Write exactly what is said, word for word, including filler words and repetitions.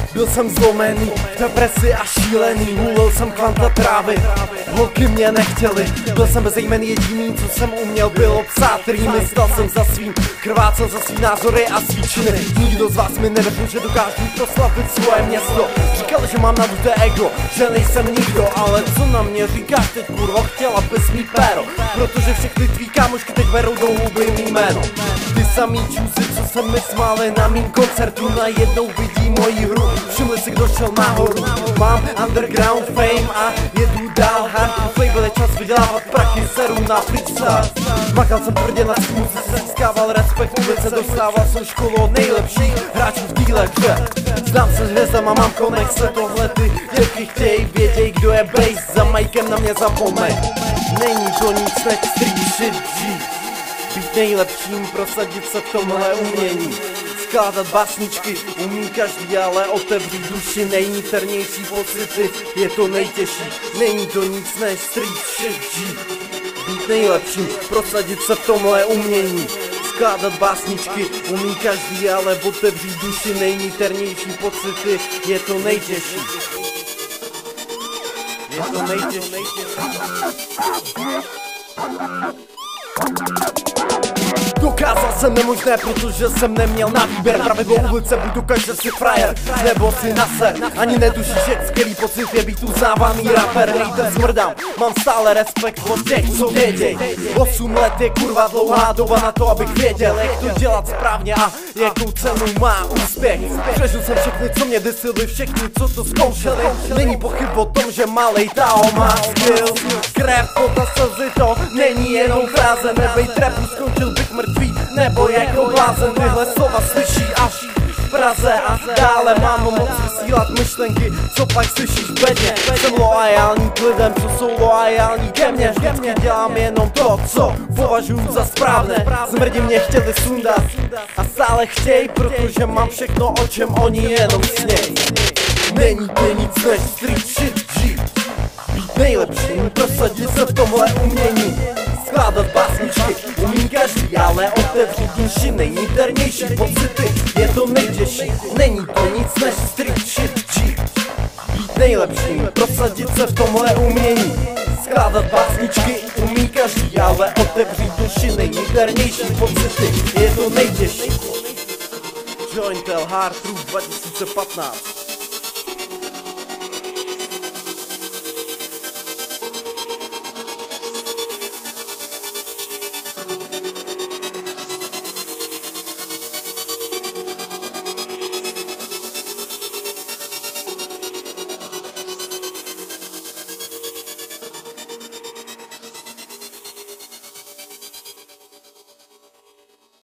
Byl jsem zlomený, v depresi a šílený. Hulil jsem kvanta trávy, holky mě nechtěli. Byl jsem bezejmenný, jediný, co jsem uměl, bylo psát rýmy. Stal jsem za svým, krvácel za svý názory a svý činy. Nikdo z vás mi nevěřil, že dokážu proslavit svoje město. Říkal, že mám naduté ego, že nejsem nikdo. Ale co na mě říkáš teď, kurvo, chtěla bys mý péro. Protože všechny tvý kámošky teď berou do huby mý jméno. Ty samý čůzy, co se mi smáli na mým koncertu, najednou vidí moji hru. Všimli si, kdo šel nahoru. Mám underground fame a jedu dál. Hard label je čas vydělávat prachy, seru na freestyle. Makal jsem tvrdě na svým, získával respekt, ulice dostával jsem školu od nejlepších hráčů v díle, že znám se s hvězdama, mám konexe, tohle ty děvky chtějí, věděj, kdo je bass, za majkem na mě zapomeň. Není to nic než street shit G. Být nejlepším, prosadit se v tomhle umění. Skládat básničky umí každý, ale otevřít duši, nejniternější pocity je to nejtěžší. Není to nic než street shit G. Být nejlepším, prosadit se v tomhle umění. Skládat básničky umí každý, ale otevřít duši, nejniternější pocity je to nejtěžší. Je to nejtěžší. Dokázal jsem nemožné, protože jsem neměl na výběr. Právě do ulice buď dokáže si frajer, nebo si naser. Ani netušíš, jak skvělý pocit je být uznávaný rapper. Hejter smrdám, mám stále respekt od těch, co věděj. Osm let je kurva dlouhá doba na to, abych věděl, jak to dělat správně a jakou cenu má úspěch. Přežil jsem všechny, co mě disili, všechny, co to zkoušeli. Není pochyb o tom, že malej Tao má skill. Krev, pota, slzy, to není jenom fráze. Nebej trapu, skončil bych mrtvý, nebo jako blázen. Tyhle slova slyší až v Praze a dále. Mám moc vysílat myšlenky, co pak slyšíš bedně. Jsem loajální k lidem, co jsou loajální ke mně. Vždycky dělám jenom to, co považuji za správné. Zmrdi mě chtěli sundat a stále chtěj, protože mám všechno, o čem oni jenom sněj. Není to nic než street shit G. Být nejlepším, prosadit se v tomhle umění. Skládat básničky umí každý, ale otevřít duši, nejniternější pocity je to nejtěžší. Není to nic než street shit G. Být nejlepším, prosadit se v tomhle umění. Skládat básničky umí každý, ale otevřít duši, nejniternější pocity je to nejtěžší. Jointel Hard Truth dva tisíce patnáct.